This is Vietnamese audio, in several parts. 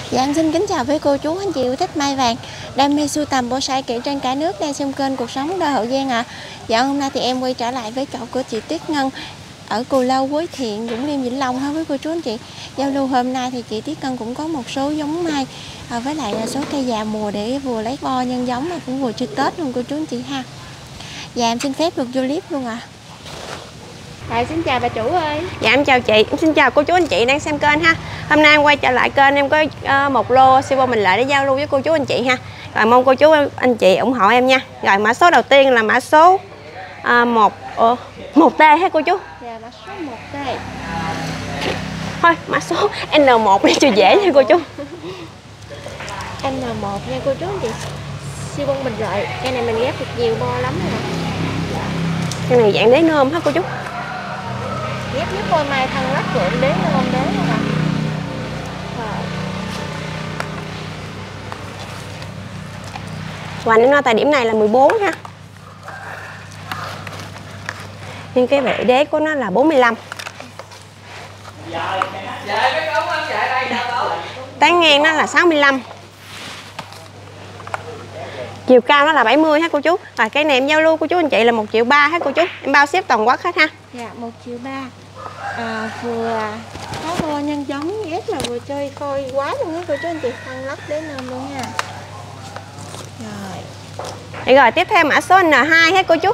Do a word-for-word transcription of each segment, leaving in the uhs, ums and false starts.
Dạ em xin kính chào với cô chú anh chị yêu thích mai vàng, đam mê sưu tầm bonsai kỹ trên cả nước đang xem kênh Cuộc Sống Đời Hậu Giang ạ. À. Dạ hôm nay thì em quay trở lại với chỗ của chị Tuyết Ngân ở Cù Lâu, Quế Thiện, Vũng Liêm, Vĩnh Long ha với cô chú anh chị. Giao lưu hôm nay thì chị Tuyết Ngân cũng có một số giống mai à, với lại số cây già mùa để vừa lấy bo nhân giống mà cũng vừa trước Tết luôn cô chú anh chị ha. Dạ em xin phép được vô clip luôn ạ. À. Dạ, xin chào bà chủ ơi. Dạ em chào chị, em xin chào cô chú anh chị đang xem kênh ha. Hôm nay em quay trở lại kênh em có uh, một lô siêu bông Bình Lợi để giao lưu với cô chú anh chị ha. Rồi mong cô chú anh chị ủng hộ em nha. Rồi mã số đầu tiên là mã số uh, một uh, một T ha cô chú. Dạ mã số một T. Thôi mã số N một đi cho dễ nha cô chú. N một nha cô chú anh chị. Siêu bông Bình Lợi, cây này mình ghép được nhiều bo lắm rồi. Cái này dạng đế nôm ha cô chú. Ghép nhất coi mai thân lắc lượng đế nôm đế rồi nè. Hoành đến tại điểm này là mười bốn ha. Nhưng cái vệ đế của nó là bốn mươi lăm. Tán ngang nó là sáu mươi lăm. Chiều cao nó là bảy mươi ha cô chú. Và cái này em giao lưu cô chú anh chị là một triệu ba ha cô chú. Em bao ship toàn quốc hết ha. Dạ một triệu ba. À, vừa có bo nhân giống ghép là vừa chơi coi quá luôn á cô chú anh chị, thân lắc đến nôm luôn nha. Rồi. Thì rồi tiếp theo mã số N hai ha cô chú.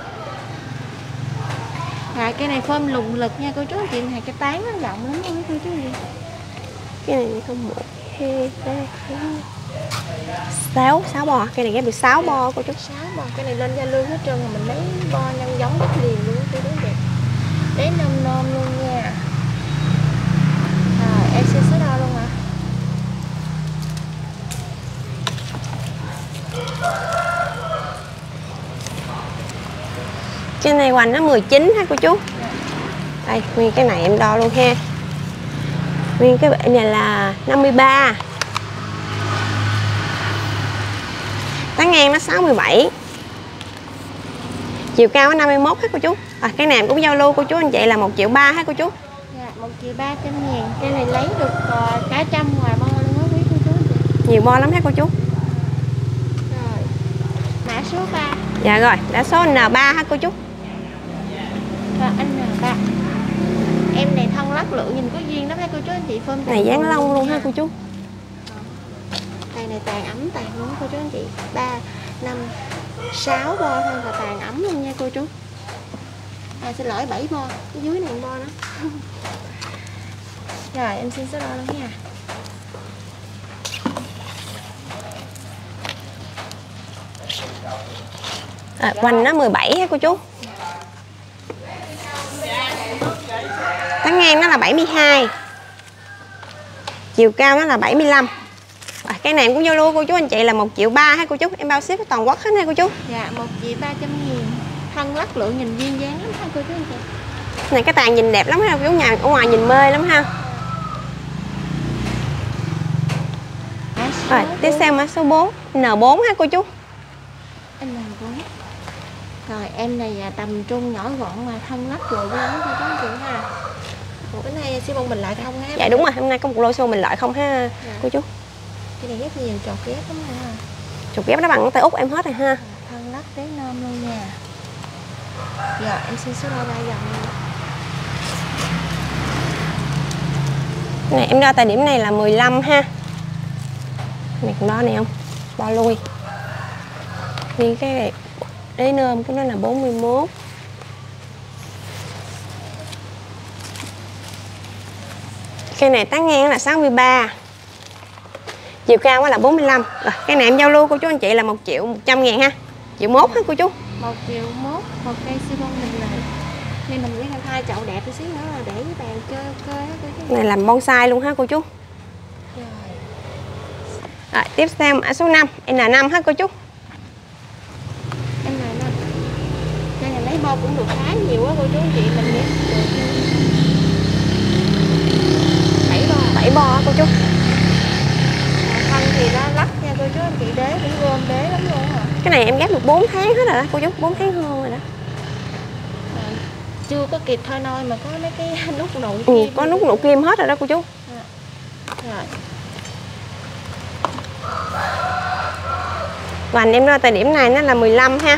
À, cái này phơm lùng lực nha cô chú anh chị, này cái tán nó rộng lắm luôn á cô chú anh chị. Cái này không một hai ba sáu sáu bo, cái này ghép được sáu bo cô chú. sáu bo, cái này lên gia lưu hết trơn rồi mình lấy bo nhân giống đất liền luôn cô chú anh chị. Để nôm nôm luôn nha. Rồi em xin số đo luôn hả? Trên này hoành nó mười chín ha cô chú. Đây, nguyên cái này em đo luôn ha. Nguyên cái bệ này là năm mươi ba. Tán ngang nó sáu mươi bảy. Chiều cao nó năm mươi mốt ha cô chú. À, cái này em cũng giao lưu cô chú anh chị là một triệu ba ha cô chú. Dạ, một triệu ba trăm ngàn. Cái này lấy được uh, cả trăm ngoài bo luôn á quý cô chú anh chị. Nhiều bo lắm ha cô chú. Rồi. Mã số ba. Dạ rồi, mã số N ba ha cô chú. Rồi N ba. Em này thân lắc lượng nhìn có duyên lắm ha cô chú anh chị, phơm này dán lông luôn ha cô chú. Cây này tàn ấm tàn luôn cô chú anh chị. ba năm sáu bo thôi là tàn ấm luôn nha cô chú. À xin lỗi bảy bo, cái dưới này bo đó. Rồi em xin số đo luôn nha. À, hoành nó mười bảy ha cô chú. Tán ngang nó là bảy mươi hai. Chiều cao nó là bảy mươi lăm. À, cái này em cũng giao lưu cô chú anh chị là một triệu ba ha cô chú. Em bao ship toàn quốc hết ha cô chú. Dạ một triệu ba trăm nghìn. Thân lắc lượng nhìn duyên dáng lắm ha cô chú anh chị. Này cái tàn nhìn đẹp lắm ha cô chú, nhà ở ngoài nhìn mê lắm ha. Rồi tiếp theo mã số bốn N bốn ha cô chú. N bốn. Rồi em này tầm trung nhỏ gọn mà thân lắc lượng lắm cô chú anh chị ha. Ủa cái này siêu bông Bình Lợi không ha? Dạ đúng rồi, hôm nay có một lô siêu Bình Lợi không ha dạ. Cô chú. Cái này ghép nhiều trọt ghép lắm ha. Trọt ghép nó bằng tay út em hết rồi ha. Thân lắc đến nôm luôn nha. Rồi em xin số đo ba dòng luôn. Cái này em đo tại điểm này là mười lăm ha. Này còn đo này không? Bo lui. Nguyên cái này đế nôm của nó là bốn mươi mốt. Cây này tán ngang là sáu mươi ba. Chiều cao là bốn mươi lăm. Rồi, cái này em giao lưu cô chú anh chị là một triệu một trăm ngàn ha. Triệu mốt ha cô chú. một triệu mốt, một cây siêu bông Bình Lợi. Nên mình lấy hai chậu đẹp một xíu nữa là để với bàn chơi chơi á cô chú. Này làm bonsai luôn ha cô chú. Rồi. Rồi, tiếp theo mã số năm N năm ha cô chú. N năm. Cây này lấy bo cũng được khá nhiều á cô chú anh chị, mình ghép được bảy bo. bảy bo cô chú. Thân thì nó lắc nha cô chú anh chị, đế cũng gom đế lắm luôn à. Cái này em ghép được bốn tháng hết rồi đó cô chú, bốn tháng hơn rồi đó. Rồi. Chưa có kịp thôi nôi mà có mấy cái nút nụ kim. Ừ, có nút nụ kim hết rồi đó cô chú. À. Rồi. Vành em ra tại điểm này nó là mười lăm ha.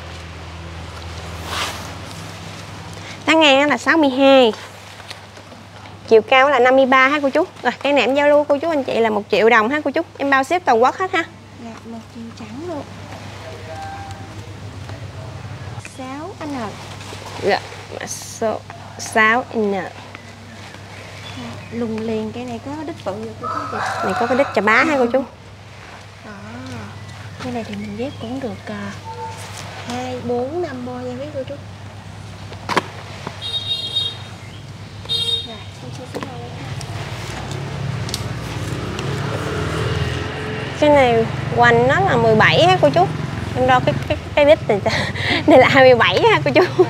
Tán ngang là sáu mươi hai. Chiều cao là năm mươi ba ha cô chú. Rồi cái này em giao lưu cô chú anh chị là một triệu đồng ha cô chú. Em bao ship toàn quốc hết ha. Dạ, một triệu trắng luôn. sáu N. Dạ, mã số sáu N. Dạ, lùng liền, cái này có đít bự rồi cô chú chị. Này có cái đít chà bá ha cô chú. Đó. Cái này thì mình ghép cũng được hai, bốn, năm bo nha quý cô chú. Rồi, em sẽ xếp vào đây. Cái này hoành nó là mười bảy ha cô chú. Em đo cái cái cái đít này. Đây là hai mươi bảy ha cô chú.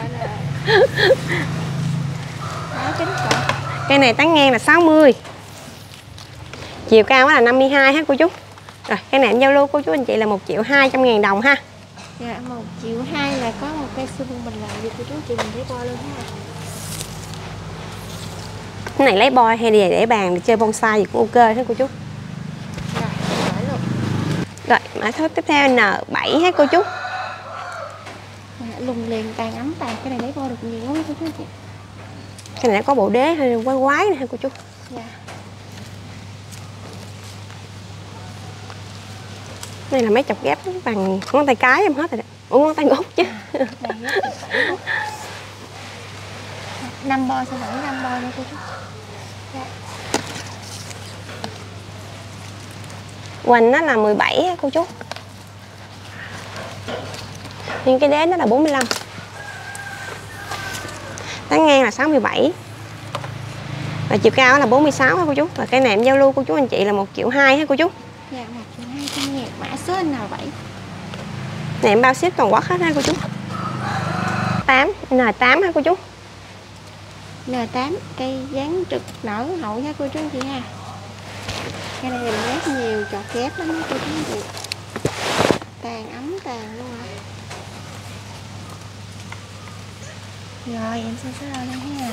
Đó, chính cỡ. Cái này tán ngang là sáu mươi. Chiều cao là năm mươi hai ha cô chú. Rồi cái này em giao lưu cô chú anh chị là một triệu hai trăm ngàn đồng ha. Dạ, một triệu hai là có một cây xương mình làm gì cô chú chị, mình thấy bo luôn ha. Cái này lấy boy hay để để bàn để chơi bonsai gì cũng ok hết cô chú. Rồi, đổi luôn. Rồi mã số tiếp theo N bảy ha cô chú. Dạ, lùng liền, tàn ấm tàn, cái này lấy bo được nhiều lắm cô chú chị. Cái này có bộ đế hơi quái quái nè ha cô chú. Dạ. Đây là mấy chọc ghép bằng ngón tay cái em hết rồi đó. Ủa ngón tay út chứ. năm bo, sẽ đổi năm bo nha cô chú. Dạ. Hoành nó là mười bảy ha cô chú. Nhưng cái đế nó là bốn mươi lăm. Tán ngang là sáu mươi bảy. Và chiều cao là bốn mươi sáu ha cô chú. Và cái này em giao lưu cô chú anh chị là một triệu hai ha cô chú. Dạ, một triệu hai trăm ngàn, mã số N bảy. Này em bao ship toàn quốc hết ha cô chú. tám N tám ha cô chú. N tám, cây dáng trực nở hậu nha cô chú anh chị ha. Cái này mình ghép nhiều chọt ghép lắm cô chú anh chị. Tàn ấm tàn luôn hả? Rồi em sẽ xếp vào đây ha.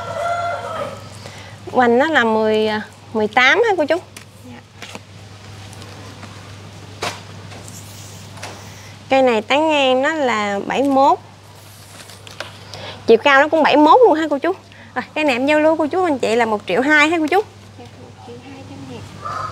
Hoành nó là mười, mười tám ha cô chú. Dạ. Cây này tán ngang nó là bảy mươi mốt. Chiều cao nó cũng bảy mươi mốt luôn ha cô chú. Rồi cái này em giao lưu cô chú anh chị là một triệu hai ha cô chú. Dạ, một triệu hai trăm ngàn.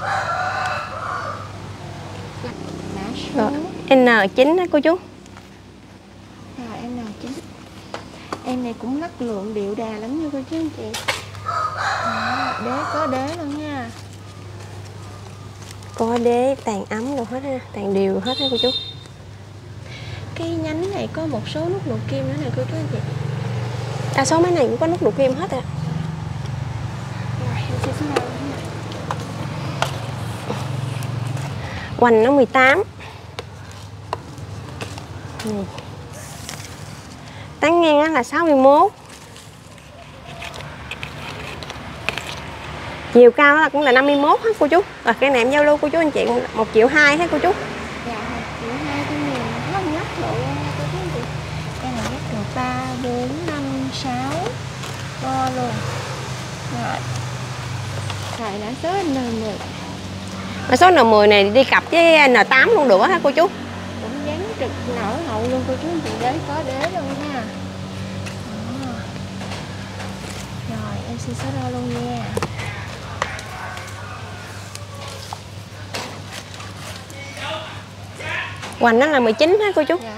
Mã số. Rồi N chín ha cô chú. Rồi em N chín. Em này cũng lắc lượng điệu đà lắm nha cô chú anh chị. Đó, đế có đế luôn nha. Có đế tàn ấm rồi hết ha. Tàn đều hết ha cô chú. Cái nhánh này có một số nút độ kim nữa này cô chú anh chị. Đa số máy này cũng có nút độ kim hết ạ. Rồi em sẽ xuống đầu nha. Hoành nó mười tám. Này. Tán ngang là sáu mươi mốt. Chiều cao là cũng là năm mươi mốt hết cô chú. Rồi cái này em giao lưu cô chú anh chị một triệu hai hết cô chú. Dạ, một triệu hai trăm ngàn. Không nhắc độ nha cô chú anh chị. Cái này nhắc được ba, bốn, năm, sáu bo luôn. Rồi. Rồi đã số N mười. Mã số N mười này đi cặp với N tám luôn được ha cô chú. Cũng dáng trực nở hậu luôn cô chú anh chị, đế có đế luôn nha. Đó. Rồi em xin số đo luôn nha. Hoành nó là mười chín ha cô chú. Dạ.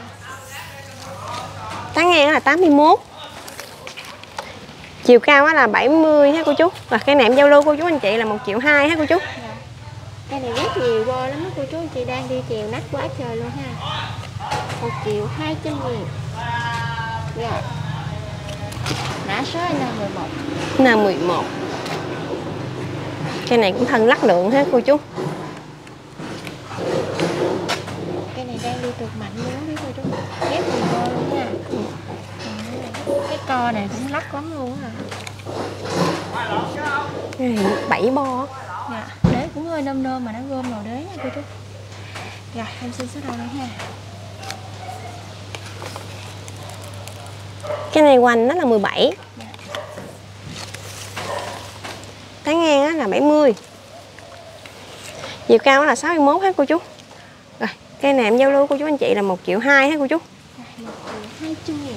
Tán ngang là tám mươi mốt. Chiều cao là bảy mươi ha cô chú. Và cái này em giao lưu cô chú anh chị là một triệu hai ha cô chú. Dạ. Cái này rất nhiều bo lắm cô chú anh chị, đang đi chèo nách quá trời luôn ha. Một triệu hai trăm ngàn. Dạ. Mã số N mười một. N mười một. Cái này cũng thân lắc lượng ha cô chú. Cái này đang đi cực mạnh luôn đó cô chú. Ghép nhiều bo luôn nha. Cái co này cũng lắc lắm luôn á. Cái này bảy bo. Dạ. Đế cũng hơi nôm nôm mà nó gom màu đế nha cô chú. Rồi em xin số đầu đây ha. Cái này hoành nó là mười bảy. Dạ. Tán ngang là bảy mươi. Chiều cao là sáu mươi mốt ha cô chú. Rồi, cây này em giao lưu cô chú anh chị là một triệu hai ha cô chú. một triệu hai trăm nghìn.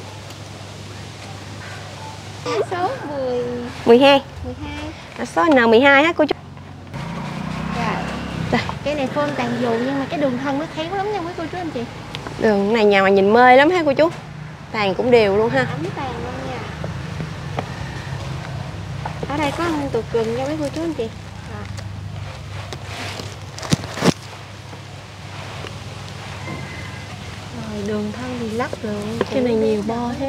Số mười mười hai. mười hai. Là số N mười hai ha cô chú. Rồi. Rồi. Cái này phơm tàn dù nhưng mà cái đường thân nó khéo lắm nha quý cô chú anh chị. Đường này nhà mà nhìn mê lắm ha cô chú. Tàn cũng đều luôn ha. Ấm tàn luôn nha. Ở đây có một tuột gừng nha quý cô chú anh chị. Rồi. Rồi đường thân thì lắc lượng. Cái này nhiều bo hết.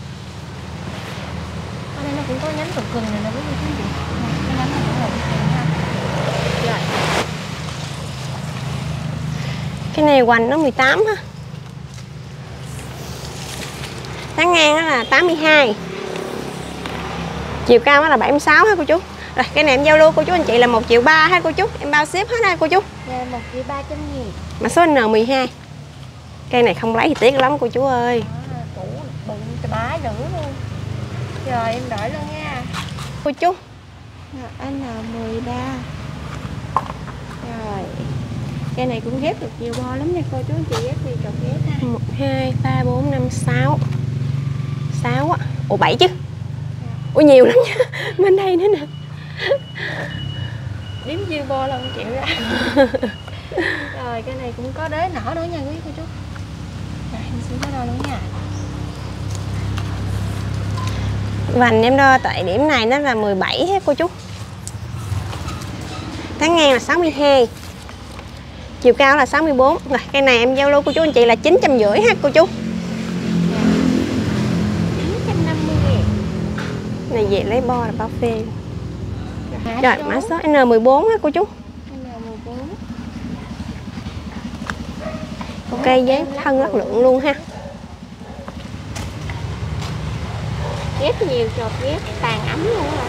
Ở đây nó cũng có nhánh tuột gừng này nè quý cô chú anh chị. Cái nhánh này cũng là ha. Rồi. Cái này hoành nó mười tám ha. Tán ngang đó là tám mươi hai. Chiều cao đó là bảy mươi sáu ha cô chú. Rồi cái này em giao lưu cô chú anh chị là một triệu ba ha cô chú. Em bao ship hết ha cô chú. Dạ một triệu ba trăm nghìn. Mà số N mười hai. Cây này không lấy thì tiếc lắm cô chú ơi. Đó, củ bự bá dữ luôn. Rồi em đổi luôn nha. Cô chú. N mười ba. Rồi. Cây này cũng ghép được nhiều bo lắm nha cô chú anh chị, ghép đi chọc ghép ha. một, hai, ba, bốn, năm, sáu. sáu á. Ủa bảy chứ. Ủa nhiều lắm nha. Bên đây nữa nè. Đếm dư bo là không chịu ra. Rồi cái này cũng có đế nở nữa nha quý cô chú. Rồi em xin có đo luôn nha. Vành em đo tại điểm này nó là mười bảy ha cô chú. Tán ngang là sáu mươi hai. Chiều cao là sáu mươi bốn. Rồi cây này em giao lưu cô chú anh chị là chín trăm rưỡi ha cô chú. chín trăm năm mươi nghìn. Này về lấy bo là bao phê. Rồi, Rồi mã số N mười bốn ha cô chú. N mười bốn. Ok giấy thân lắc lượng luôn ha. Ghép nhiều chột ghép tàn ấm luôn rồi.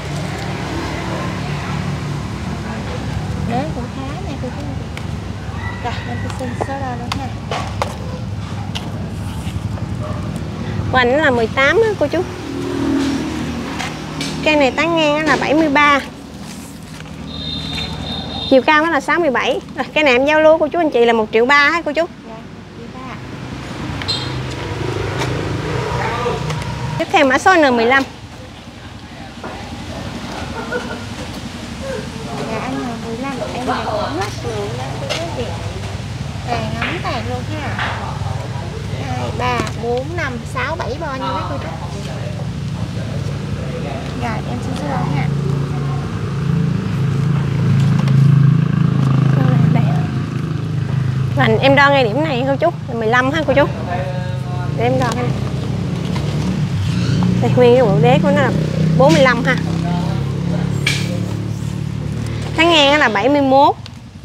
Đế cũng khá nè cô chú anh chị. Rồi em sẽ xin số đo luôn ha. Hoành nó là mười tám á cô chú. Cây này tán ngang là bảy mươi ba. Chiều cao nó là sáu mươi bảy. Rồi cây này em giao lưu cô chú anh chị là một triệu ba ha cô chú. Dạ, một triệu ba. Tiếp theo mã số N mười lăm. Dạ anh N mười lăm em này cũng lắc lượng đó cô chú anh chị. Tàn ấm tàn luôn ha. hai, ba, bốn, năm, sáu, bảy bo nha mấy cô chú. Rồi em xin số đo nha. Vành em đo ngay điểm này cô chú là mười lăm ha cô chú. Để em đo cái này. Đây nguyên cái bộ đế của nó là bốn mươi lăm ha. Tán ngang là bảy mươi mốt.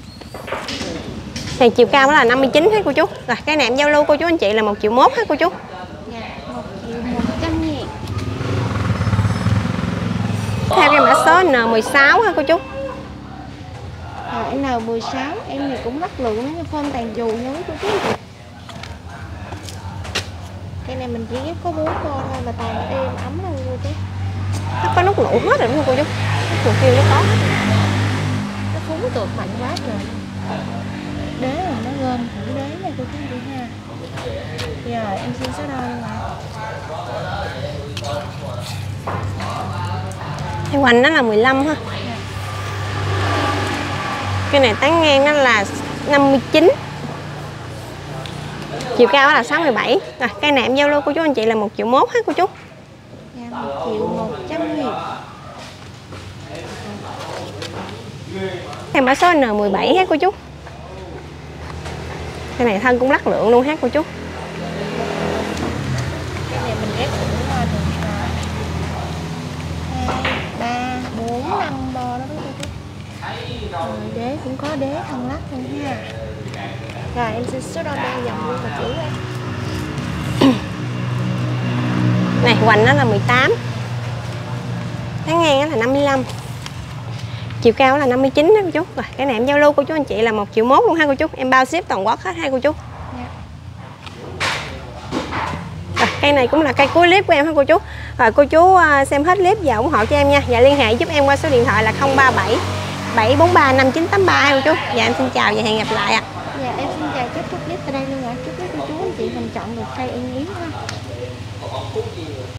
Này chiều cao đó là năm mươi chín ha cô chú. Rồi cái này em giao lưu cô chú anh chị là một triệu mốt ha cô chú. Dạ, một triệu một trăm nghìn. Theo cái mã số N mười sáu ha cô chú. Rồi N mười sáu em này cũng lắc lượng nó phơm tàn dù nha quý cô chú anh chị. Cái này mình chỉ ghép có bốn bo thôi mà tàn êm ấm luôn cô chú. Nó có nút lụ hết rồi đúng không cô chú? Nút kia nó có. Nó phúng tụt mạnh quá rồi. Đế là nó gom thử đế này cô chú anh chị ha. Giờ em xin số đo luôn ạ. Cái hoành nó là mười lăm ha. Cái này tán ngang nó là năm mươi chín. Chiều cao là sáu mươi bảy. Rồi cây này em giao lưu cô chú anh chị là một triệu mốt ha cô chú. Dạ, một triệu một trăm nghìn. Theo mã số N mười bảy ha cô chú. Cái này thân cũng lắc lượng luôn ha cô chú. Cái này mình ghép cũng được hai, ba, bốn, năm bo đó quý cô chú. Rồi đế cũng có đế thân lắc luôn ha. Rồi em xin số đo đa dòng luôn và chữ em. Này hoành nó là mười tám. Tán ngang là năm mươi lăm. Chiều cao là năm mươi chín đó cô chú. Rồi cái này em giao lưu cô chú anh chị là một triệu mốt luôn ha cô chú. Em bao ship toàn quốc hết ha cô chú. Dạ. Rồi cây này cũng là cây cuối clip của em ha cô chú. Rồi cô chú xem hết clip và ủng hộ cho em nha. Và liên hệ giúp em qua số điện thoại là không ba bảy bảy bốn ba năm chín tám ba cô chú. Dạ em xin chào và hẹn gặp lại ạ. Dạ em xin chào, kết thúc clip tại đây luôn ạ. Chúc quý cô chú anh chị mình chọn được cây ưng yến ha.